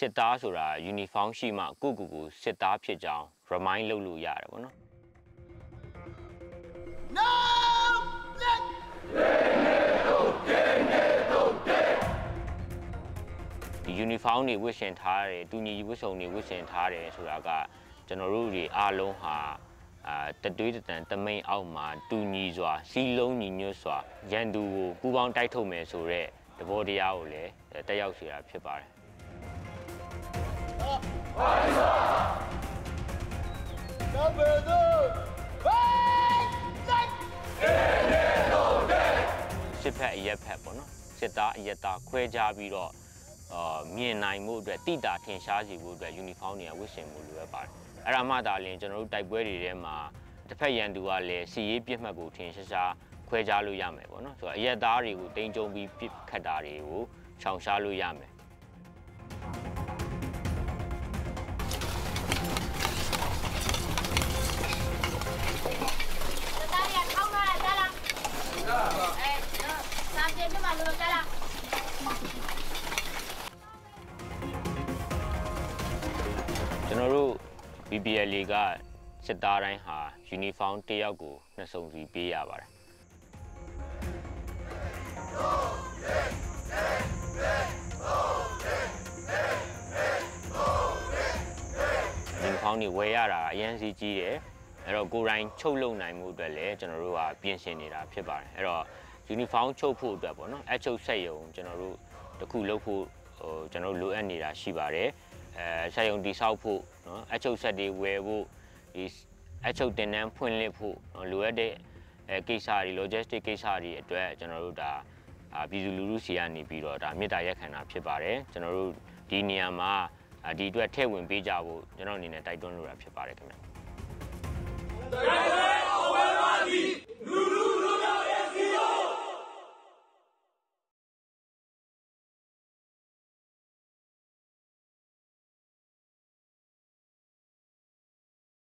စစ်သားဆိုတာ uniform ရှိမှကိုစစ်သားဖြစ်ကြောင်း remind လုပ်လို့ရတယ်ပေါ့နော် No! uniform တွေဝတ်ဆင်ထားတယ်တူညီဝတ်စုံတွေဝတ်ဆင်ထားတယ်ဆိုတာကကျွန်တော်တို့တွေအားလုံးဟာတတွေးတန်တမိန်အောက်မှာတူညီစွာစီးလုံးညီညွတ်စွာရန်သူကိုပူးပေါင်းတိုက်ထုတ်မယ်ဆိုတဲ့သဘောတရားကိုလည်းတက်ရောက်စေတာဖြစ်ပါတယ်စစ်ဖက်အရက်ဖက်ပေါ့နော်စစ်သားအရက်သားခွဲခြားပြီးတော့မြင်နိုင်မှုအတွက်တိတာထင်ရှားစီမှုအတွက် uniform တွေကဝတ်ဆင်မှုလိုအပ်ပါတယ်အဲ့ဒါမှသာလျှင်ကျွန်တော်တို့တိုက်ပွဲတွေထဲမှာတစ်ဖက်ရန်သူကလည်းစီရေးပြစ်မှတ်ကိုထင်ရှားခွဲခြားလို့ရမယ်ပေါ့နော်ဆိုတော့အရက်သားတွေကိုတင်ကြုံပြီးပြစ်ခတ်တာတွေကိုရှောင်ရှားလို့ရမယ်ကျွန်တော်တို့ BPL ကစစ်သားတိုင်းဟာ uniform တစ်ယောက်ကိုနှစ်စုံစီပေးရပါတယ် uniform တွေဝယ်ရတာအရင်စီကြီးတယ်အဲ့တော့ကိုယ်တိုင်ချုပ်လုပ်နိုင်မှုအတွက်လည်းကျွန်တော်တို့ကပြင်ဆင်နေတာဖြစ်ပါတယ်အဲ့တော့ uniform ချုပ်ဖို့အတွက်ပေါ့နော်အချုပ်ဆက်ရုံကျွန်တော်တို့တခုလုပ်ဖို့ကျွန်တော်တို့လိုအပ်နေတာရှိပါတယ်ဆက်ရုံတိဆောက်ဖို့နော်အချုပ်ဆက်တွေဝယ်ဖို့ဒီအချုပ်တင်တန်းဖွင့်လှစ်ဖို့လိုအပ်တဲ့ကိစ္စတွေ logistic ကိစ္စတွေအတွက်ကျွန်တော်တို့ဒါပြည်သူလူထုစီကနေပြီးတော့ဒါမေတ္တာရက်ခံတာဖြစ်ပါတယ်ကျွန်တော်တို့ဒီနေရာမှာဒီအတွက်ထည့်ဝင်ပေးကြဖို့ကျွန်တော်အနေနဲ့တိုက်တွန်းလိုတာဖြစ်ပါတယ်ခင်ဗျာ